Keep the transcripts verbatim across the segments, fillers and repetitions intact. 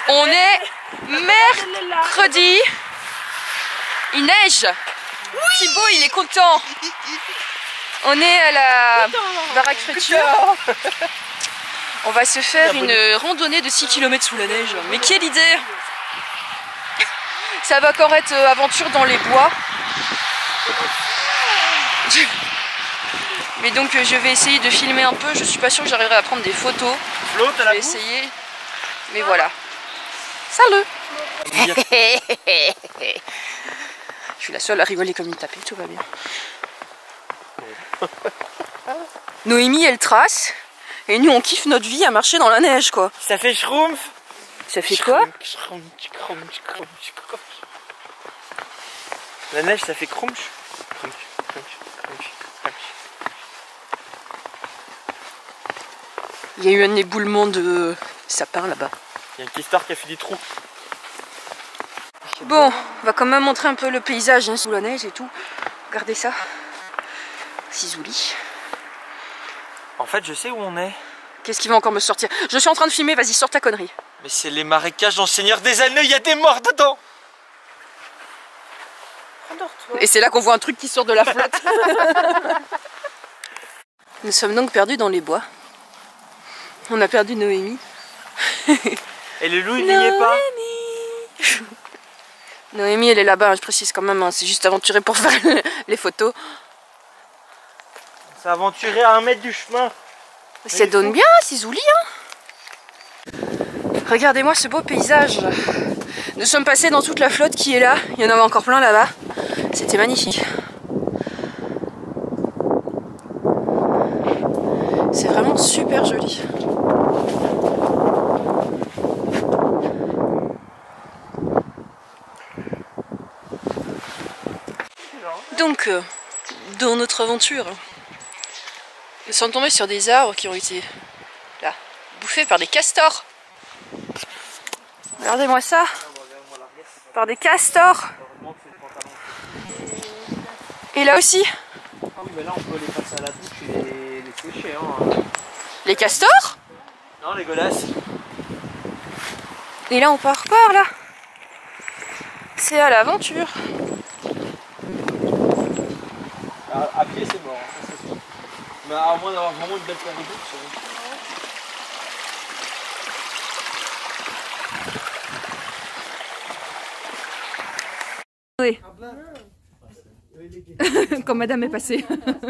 On est mercredi. Il neige. Thibaut, il est content. On est à la baraque fraîture. On va se faire une randonnée de six kilomètres sous la neige. Mais quelle idée! Ça va encore être aventure dans les bois. Mais donc je vais essayer de filmer un peu. Je suis pas sûre que j'arriverai à prendre des photos. Je vais essayer. Mais voilà. Salut! Je suis la seule à rigoler comme une tapée, tout va bien. Noémie elle trace et nous on kiffe notre vie à marcher dans la neige quoi. Ça fait schrumpf. Ça fait quoi? La neige ça fait crunch. Il y a eu un éboulement de sapin là-bas. Il y a une histoire qui a fait des trous. Bon, on va quand même montrer un peu le paysage hein, sous la neige et tout. Regardez ça. Cisouli. En fait, je sais où on est. Qu'est-ce qui va encore me sortir? Je suis en train de filmer, vas-y, sors ta connerie. Mais c'est les marécages dans le Seigneur des Anneaux, il y a des morts dedans. Et c'est là qu'on voit un truc qui sort de la flotte. Nous sommes donc perdus dans les bois. On a perdu Noémie. Et le loup, il n'y est pas. Noémie, elle est là-bas, je précise quand même, hein, c'est juste aventuré pour faire les photos. C'est aventuré à un mètre du chemin. Ça donne bien, Cisouli, hein. Regardez-moi ce beau paysage. Nous sommes passés dans toute la flotte qui est là. Il y en avait encore plein là-bas. C'était magnifique. C'est vraiment super joli. Donc, euh, dans notre aventure, nous sommes tombés sur des arbres qui ont été là, bouffés par des castors. Regardez-moi ça, par des castors. Et là aussi. Ah oui, mais là on peut les passer à la bouche et les, les sécher. Hein. Les castors? Non, les godasses. Et là on part par là. C'est à l'aventure. À, à pied c'est mort, hein, ça c'est sûr. Mais à moins d'avoir vraiment une belle paire de bouches. Oui. Quand madame est passée.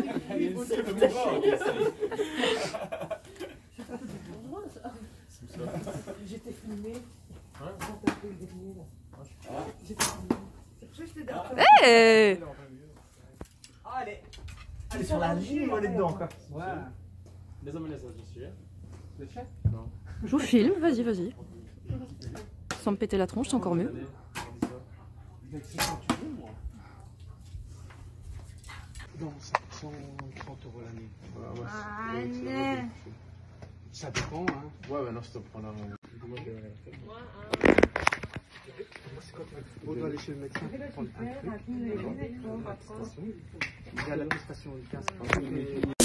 J'étais filmé. Hey, Ah, elle est, elle est sur la ligne, elle est dedans quoi. Ouais. je vous filme, vas-y, vas-y. Sans me péter la tronche, c'est encore mieux. Non, cent trente euros l'année. Ah, ouais, ça dépend, hein. Ouais, bah non, je te prends la main. On doit aller chez le médecin pour prendre un truc. Il y a l'attestation, il y a l'attestation,